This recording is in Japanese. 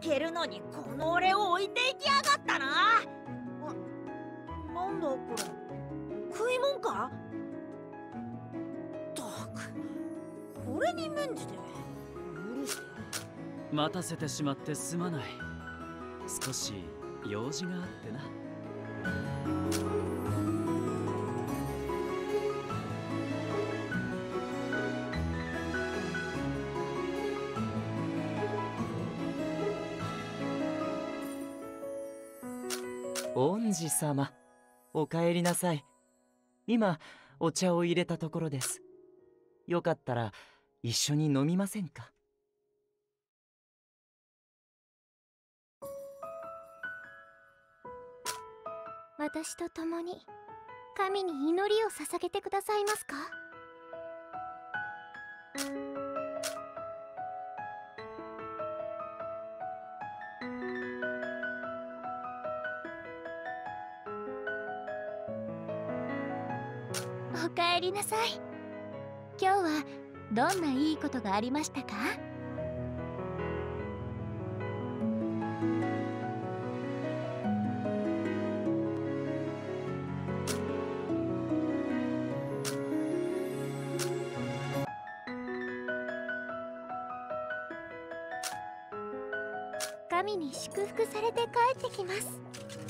けるのにこの俺を置いていきやがったな。なんだこれ、食いもんか。ったく、これに免じて許してやる。 待たせてしまってすまない。少し用事があってな。 恩師様、お帰りなさい。今お茶を入れたところです。よかったら一緒に飲みませんか。 私と共に神に祈りを捧げてくださいますか。おかえりなさい。今日はどんないいことがありましたか。神に祝福されて帰ってきます。